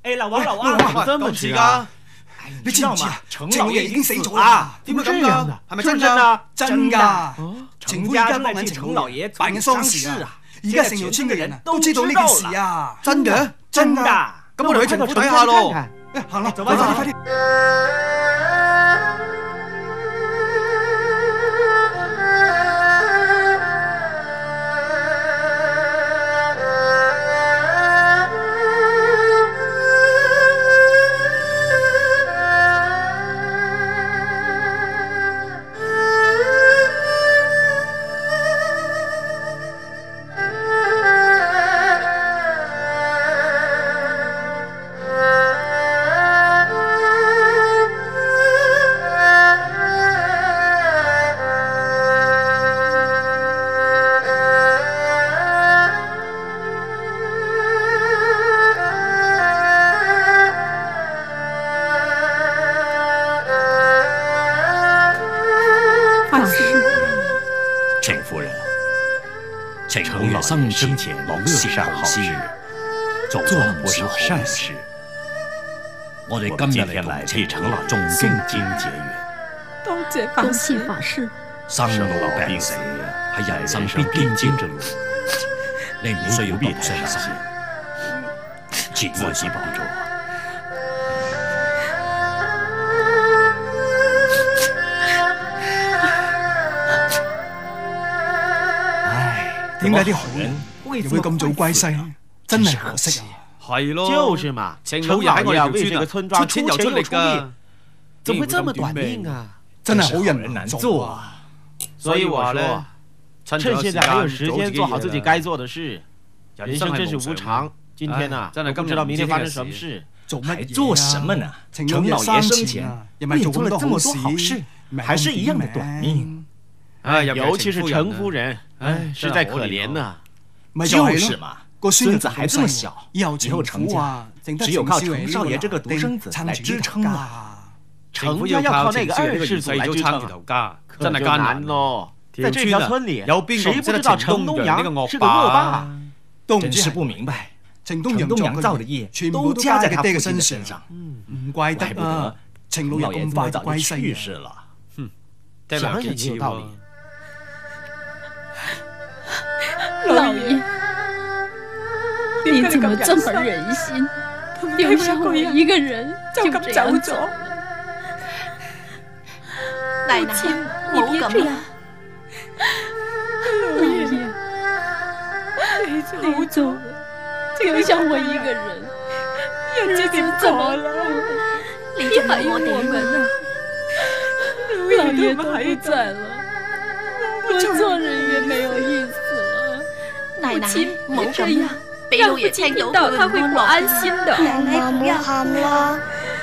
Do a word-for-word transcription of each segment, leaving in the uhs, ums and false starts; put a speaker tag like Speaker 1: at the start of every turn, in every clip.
Speaker 1: 哎，老王，老王，这么迟啊？
Speaker 2: 你知唔知啊？
Speaker 1: 程老爺
Speaker 2: 已經死咗啦！
Speaker 1: 點會咁㗎？係咪真㗎？
Speaker 2: 真㗎！
Speaker 1: 程夫而家幫緊程老爺
Speaker 2: 辦緊喪事啊！而家成條村嘅人都知道呢件事啊！真嘅？真㗎！咁我哋去程夫睇下咯。行啦，快啲快啲！
Speaker 3: 程老生生前乐善好施，做了不少善事。我哋今日嚟嚟替程老誦經結緣。
Speaker 4: 多謝多謝法師。
Speaker 3: 生老病死係人生必經之路，你唔需要咁傷心。切勿自保重。
Speaker 2: 點解啲好人又會咁早歸西？真係可惜啊！
Speaker 1: 係咯，
Speaker 5: 就是嘛，程老爺喺我哋為這個村莊出錢又出力㗎，怎麼會這麼短命啊？
Speaker 2: 真係好人難做啊！
Speaker 5: 所以我說，趁現在還有時間做好自己該做的事。人生真是無常，今天呢，真係不知道明天發生什麼事。
Speaker 2: 做乜嘢？
Speaker 3: 做什麼呢？程老爺生前為你做了這麼多好事，還是一樣的短命。
Speaker 5: 哎，尤其是程夫人，哎，實在可憐呐。
Speaker 3: 就是嘛，孫子還這麼小，
Speaker 2: 以後
Speaker 3: 程家只有靠程少爺這個獨生子來支撐啦。
Speaker 5: 程家要靠那個二世祖來支撐，真係艱難咯。在這條村裡，誰不知道程東陽是個惡霸？
Speaker 3: 真是不明白，程東陽造的業都加在他父親的身上，
Speaker 2: 唔怪得啊，程老爺咁快就歸西
Speaker 3: 去世了。
Speaker 5: 想想也有道理。
Speaker 4: 老爺，你怎麼這麼忍心，丟下我一個人就咁走咗？
Speaker 6: 奶奶，你別這樣。
Speaker 4: 老爺，你走了，丟下我一個人，日子怎麼了？
Speaker 6: 你還有我們啊！
Speaker 4: 老爺都不在了，我做人也沒有意思。
Speaker 6: 奶奶，唔好這樣，俾老爺聽到，他會不安心的。
Speaker 7: 奶奶唔好喊啦，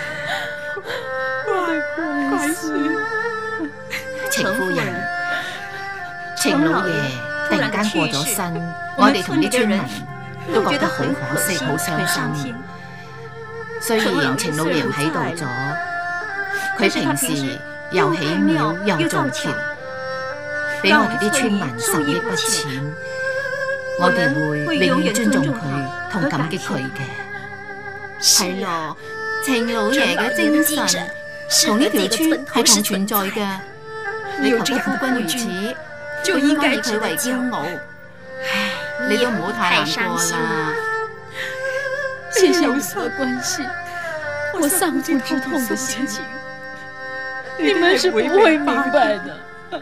Speaker 4: 乖孫。
Speaker 6: 程夫人，程老爺突然間過咗身，我哋同啲村民都覺得好可惜，好傷心。雖然程老爺唔喺度咗，佢平時又起廟又造橋，俾我哋啲村民受益不淺。我哋會永遠尊重佢同感激佢嘅。係咯，程老爺嘅精神同呢條村係同存在嘅。你求得夫君如此，就應該以佢為驕傲。唉，你都唔好太難過啦。
Speaker 4: 謝謝無所關係，我喪盡之痛的心情，你們是不會明白的。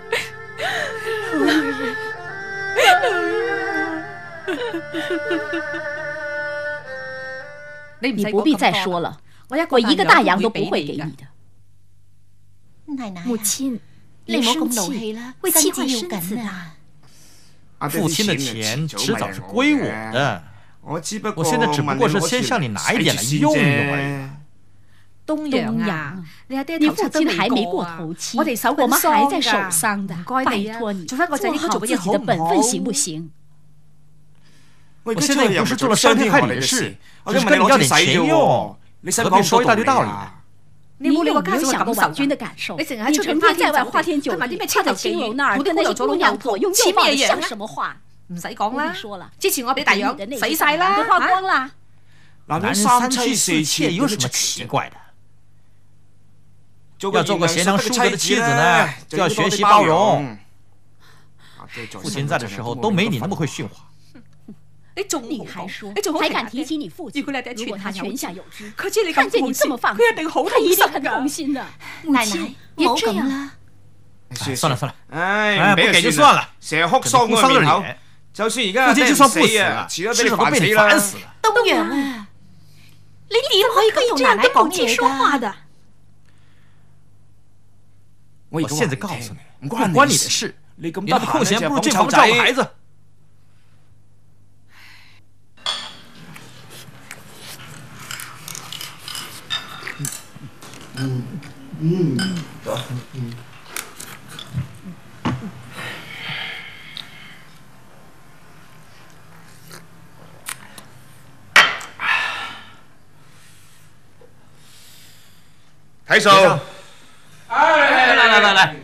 Speaker 4: 你不必再說了，我一個大洋都不會給你的。
Speaker 6: 奶奶，
Speaker 4: 母親，
Speaker 6: 你唔好咁怒氣啦，會妻子要緊啊！
Speaker 8: 父親的錢遲早是歸我的，我現在只不過是先向你拿一點來用用而已。
Speaker 4: 東陽啊，你父親還沒過頭期，我們還在守喪的，拜託你做好自己的本分，行不行？
Speaker 8: 我現在也不是做了傷天害理的事，只是跟你要點錢用，何必說一大堆道理？
Speaker 4: 你有沒有想過婉君的感受？你成天在外花天酒地，趴在青樓那兒跟那些姑娘左擁右抱，像什麼話？
Speaker 6: 唔使講啦，
Speaker 4: 說了，
Speaker 6: 之前我俾大洋使晒啦，
Speaker 4: 都花光啦。
Speaker 8: 男人三妻四妾有什么奇怪的？要做个贤良淑德的妻子呢，就要学习包容。父亲在的时候都没你那么会训话。
Speaker 4: 你还说，还敢提起你父亲？如果他泉下有知，看见你这么放肆，他一定很痛心的。
Speaker 6: 奶奶，别这样了。
Speaker 8: 算了算了，
Speaker 2: 哎，
Speaker 8: 不给就算了，
Speaker 2: 成日哭喪個面口。就算而家
Speaker 8: 父親就算不死啊，遲早都被你煩死了。
Speaker 6: 東陽啊，你點可以咁同奶奶講嘢㗎？
Speaker 8: 我現在告訴你，不關你的事。你那麼空閒，不如這房照顧孩子。嗯嗯嗯。
Speaker 2: 睇數。
Speaker 9: 来来来来来，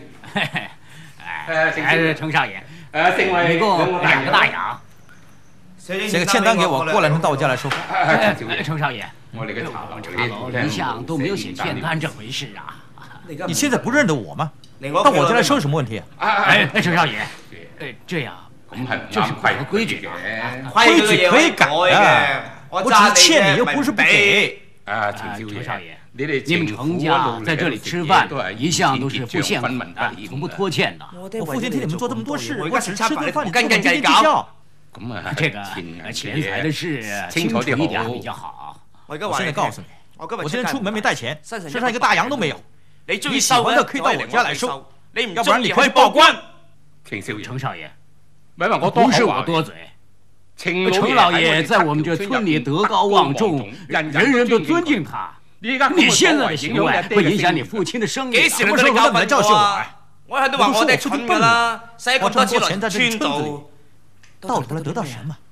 Speaker 9: 哎，程少爷，呃，一共两个大洋。
Speaker 8: 写个欠单给我，过两天到我家来收。
Speaker 9: 程少爷，我这个茶楼一向都没有写欠单这回事啊。
Speaker 8: 你现在不认得我吗？到我家来收有什么问题？
Speaker 9: 哎哎，程少爷，这样，这是不合规矩的。
Speaker 8: 规矩可以改的，我只是欠你，又不是不给。
Speaker 9: 啊，程少爷。你们程家在这里吃饭，一向都是不限款的，从不拖欠的。
Speaker 8: 我父亲替你们做这么多事，我只是吃顿饭，你跟斤斤计较。
Speaker 9: 这个钱财的事，清楚一点比较好。
Speaker 8: 我现在告诉你，我今天出门没带钱，身上一个大洋都没有。你喜欢的可以到我家来收，要不然你可以报官。
Speaker 9: 程少爷，不是我多嘴。程老爷在我们这村里德高望重，人人都尊敬他。你现在的行为会影响你父亲的声誉。
Speaker 8: 什么時候輪嚟教訓我啊？
Speaker 2: 我喺度話我哋蠢㗎啦，使咁多錢在
Speaker 8: 村子里，到頭來得到什麼？